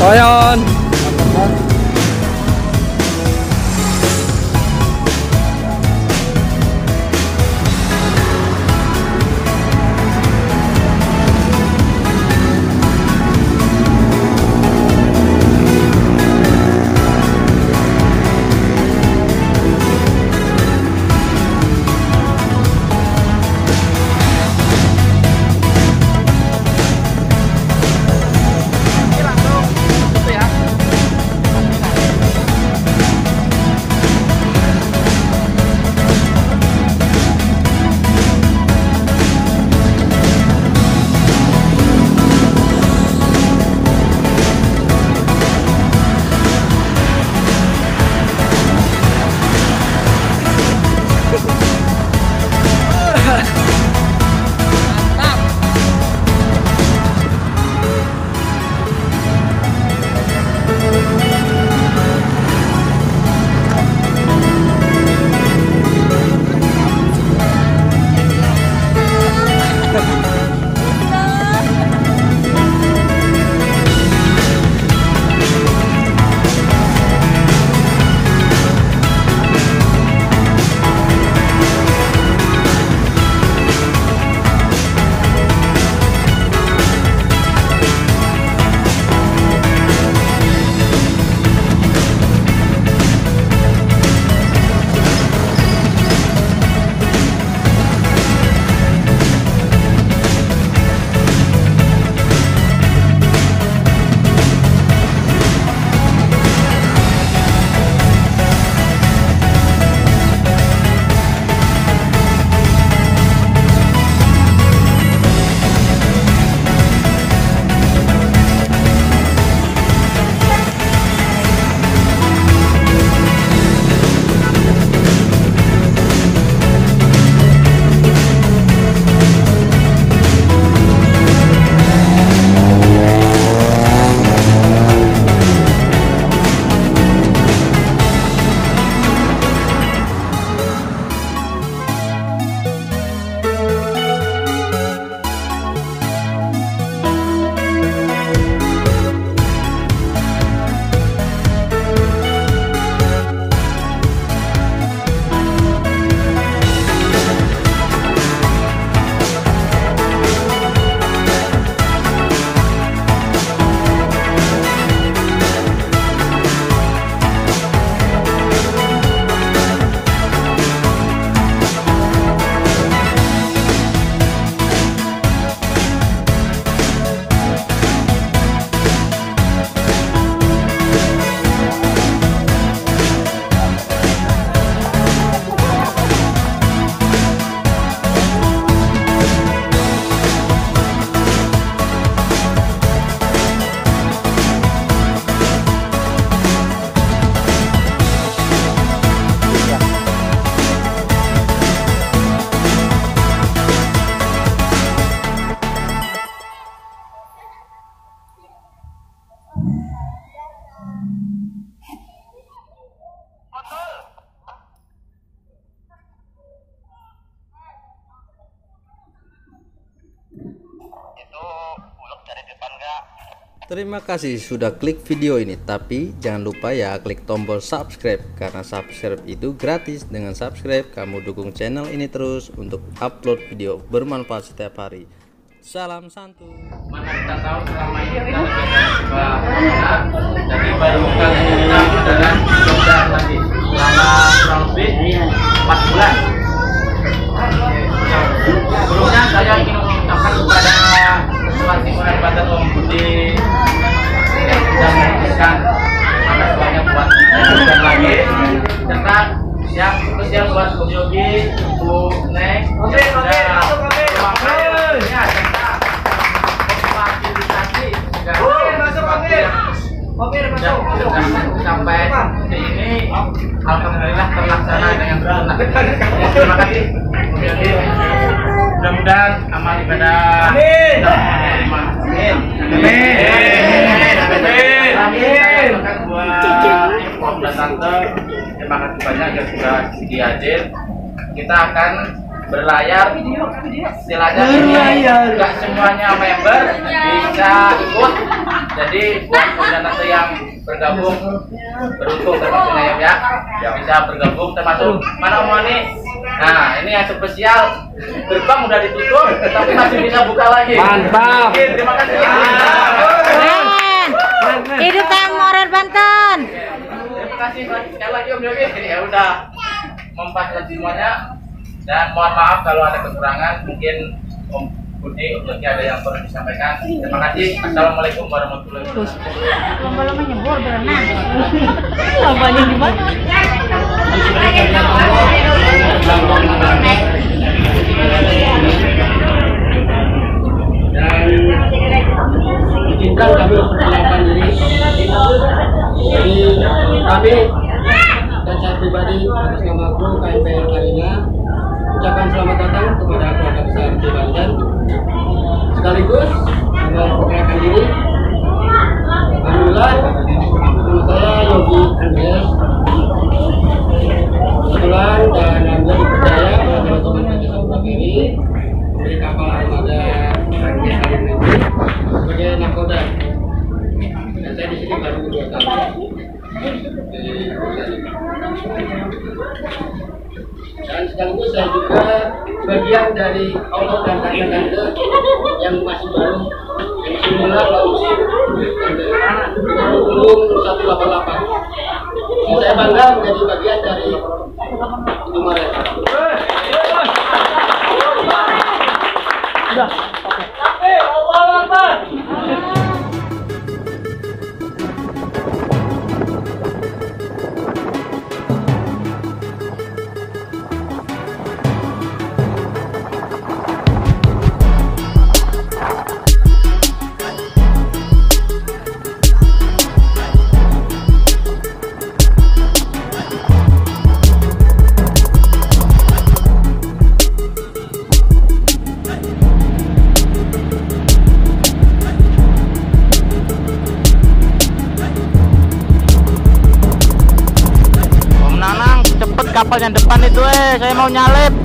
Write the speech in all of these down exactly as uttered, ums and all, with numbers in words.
Koyon. Terima kasih sudah klik video ini, tapi jangan lupa ya klik tombol subscribe karena subscribe itu gratis. Dengan subscribe kamu dukung channel ini terus untuk upload video bermanfaat setiap hari. Salam santu. Mana kita tahu selama ini kita coba jadi baru kali kita adalah Kopdar lagi selama kurang lebih empat bulan. Sebelumnya saya ingin mengucapkan kepada Setelah Timor-er Banten Om Budi yang sudah menghentikan anak banyak buat dan lagi serta yang spesial buat Bu Yogi, Bu Neng, oke oke masuk oke ya serta fasilitasi oke masuk oke oke masuk sampai di ini alhamdulillah terlaksana dengan sempurna. Terima kasih Bu Yogi. Mudah-mudahan amal ibadah amin amin amin amin buat Om dan Tante, terima kasih banyak yang sudah dihadir. Kita akan berlayar istilahnya ini nggak semuanya member bisa ikut Jadi buat nanti yang bergabung beruntung termasuk ya, ya bisa bergabung termasuk mana Om Mani. Nah ini yang spesial, gerbang udah ditutup tapi masih bisa buka lagi. Mantap. Oke, terima kasih. Keren. Hidup Timor-er Banten. Terima kasih sekali lagi Om Yogi. Ya udah memfasilitasi semuanya dan mohon maaf kalau ada kekurangan, mungkin Om Budi untuk ada yang perlu disampaikan. Terima kasih. Assalamualaikum warahmatullahi wabarakatuh. Lomba-lomba nyebur berenang. Lombanya di mana? Izinkan kami memperkenalkan diri. Jadi kami dan saya pribadi atas nama kru Kmp L ucapkan selamat datang kepada keluarga besar di Banten. Sekaligus kami memperkenalkan diri. Alhamdulillah, nama saya Yogi Andreas. Kebetulan dan alhamdulillah dipercaya oleh teman-teman P T Samudra Ferry dari kapal armada Kmp L sebagai nakoda. Dan saya di sini baru dua tahun. Dan sekaligus saya juga bagian dari Allah dan tante-tante yang masih baru, yang semula produksi belum satu delapan delapan. Dan saya bangga menjadi bagian dari Maret. Sudah. Oke, Allah Akbar. Kapal yang depan itu eh, saya mau nyalip.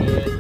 Om